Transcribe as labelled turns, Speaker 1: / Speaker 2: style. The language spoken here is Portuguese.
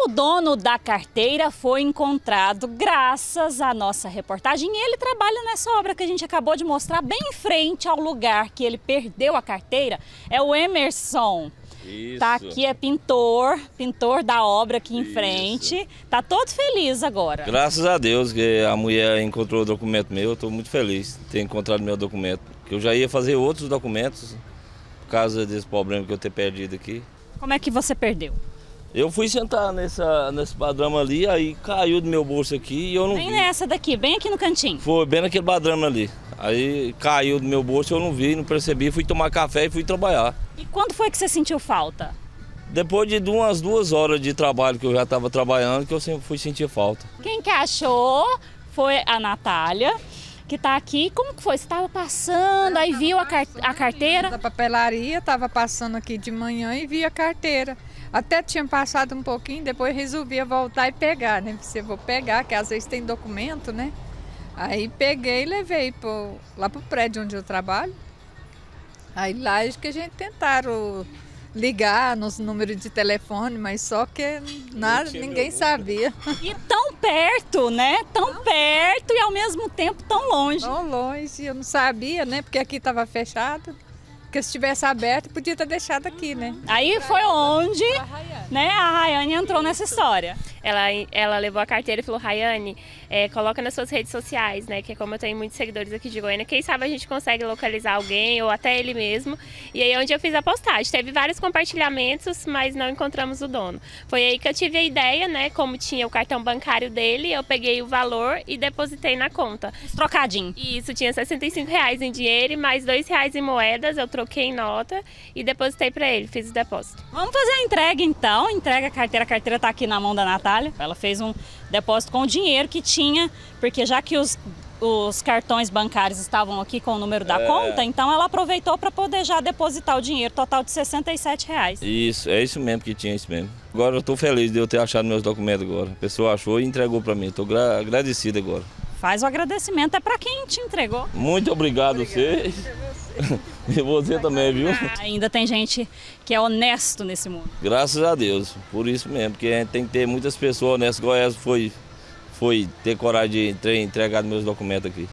Speaker 1: O dono da carteira foi encontrado graças à nossa reportagem e ele trabalha nessa obra que a gente acabou de mostrar bem em frente ao lugar que ele perdeu a carteira. É o Emerson.
Speaker 2: Isso.
Speaker 1: Tá aqui, é pintor da obra aqui em frente. Tá todo feliz agora.
Speaker 2: Graças a Deus que a mulher encontrou o documento meu, eu estou muito feliz de ter encontrado meu documento. Que eu já ia fazer outros documentos por causa desse problema que eu ter perdido aqui.
Speaker 1: Como é que você perdeu?
Speaker 2: Eu fui sentar nesse badrama ali, aí caiu do meu bolso aqui e eu não vi.
Speaker 1: Bem nessa daqui, bem aqui no cantinho.
Speaker 2: Foi bem naquele badrama ali. Aí caiu do meu bolso, eu não vi, não percebi, fui tomar café e fui trabalhar.
Speaker 1: E quando foi que você sentiu falta?
Speaker 2: Depois de umas 2 horas de trabalho que eu já estava trabalhando, que eu sempre fui sentir falta.
Speaker 1: Quem que achou foi a Natália, que tá aqui. Como que foi? Você estava passando, aí viu a carteira?
Speaker 3: Da papelaria, estava passando aqui de manhã e vi a carteira. Até tinha passado um pouquinho, depois resolvia voltar e pegar, né? Se eu vou pegar, que às vezes tem documento, né? Aí peguei e levei lá pro prédio onde eu trabalho. Aí lá acho que a gente tentaram ligar nos números de telefone, mas só que nada, ninguém sabia.
Speaker 1: E tão perto, né? Tão perto e ao mesmo tempo tão longe.
Speaker 3: Tão longe, eu não sabia, né? Porque aqui estava fechado. Porque se tivesse aberto, podia ter deixado aqui, né?
Speaker 1: Aí foi onde, né, a Rayane entrou nessa história.
Speaker 4: Ela levou a carteira e falou: Rayane, coloca nas suas redes sociais, né? Que como eu tenho muitos seguidores aqui de Goiânia, quem sabe a gente consegue localizar alguém ou até ele mesmo. E aí onde eu fiz a postagem, teve vários compartilhamentos, mas não encontramos o dono. Foi aí que eu tive a ideia, né? Como tinha o cartão bancário dele, eu peguei o valor e depositei na conta.
Speaker 1: Trocadinho.
Speaker 4: E isso tinha R$65 em dinheiro e mais R$2 em moedas, eu troquei em nota e depositei para ele, fiz o depósito.
Speaker 1: Vamos fazer a entrega então, entrega a carteira tá aqui na mão da Natália. Ela fez um depósito com o dinheiro que tinha, porque já que os cartões bancários estavam aqui com o número da conta, então ela aproveitou para poder já depositar o dinheiro, total de R$67.
Speaker 2: Isso, é isso mesmo que tinha, isso mesmo. Agora eu estou feliz de eu ter achado meus documentos agora. A pessoa achou e entregou para mim, estou agradecido agora.
Speaker 1: Faz o agradecimento, é para quem te entregou.
Speaker 2: Muito obrigado você. E você também, viu?
Speaker 1: Ainda tem gente que é honesto nesse mundo.
Speaker 2: Graças a Deus, por isso mesmo, porque a gente tem que ter muitas pessoas honestas, igual essa foi ter coragem de entregar meus documentos aqui.